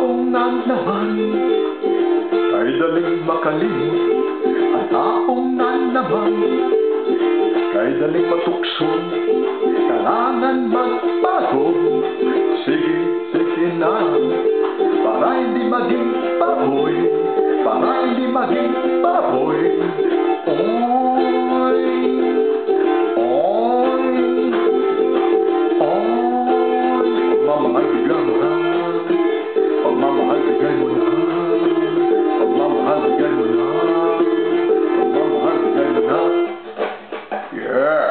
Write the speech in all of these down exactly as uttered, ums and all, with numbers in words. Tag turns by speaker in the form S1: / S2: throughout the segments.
S1: taong nanaman, kay daling makalimot. Ang taong nanaman, kay daling matukso, kailangan magbago. Sige, sige na, para hindi maging baboy, para hindi maging baboy. Oy, oy, oy. Pagmamahal bigyan mo na, pagmamahal bigyan mo na, pagmamahal bigyan mo na, pagmamahal bigyan mo na. Yeah.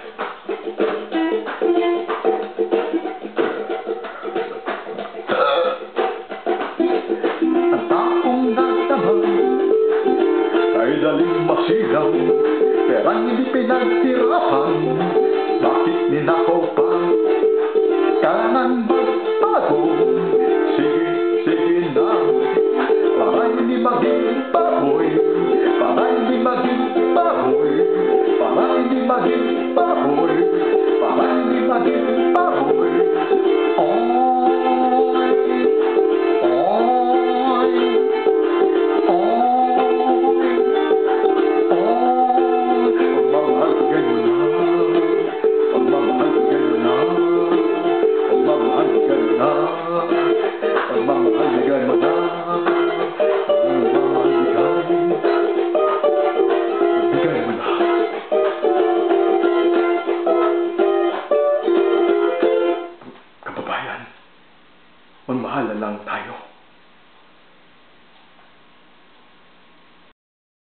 S1: Ang taong nataman, kay daling masilaw, perang hindi pinagtirapan. Bakit ninakaw pa? Kailangan magbago. Sige, sige na, para hindi maging baboy, para hindi maging baboy, para hindi maging baboy, para hindi maging baboy. Oy, oy, oy, oy. Pagmamahal bigyan mo na, pagmamahal bigyan mo na, pagmamahal bigyan mo na, pagmamahal bigyan mo na, pagmamahal bigyan, bigyan mo na. Kababayan, magmahal na lang tayo.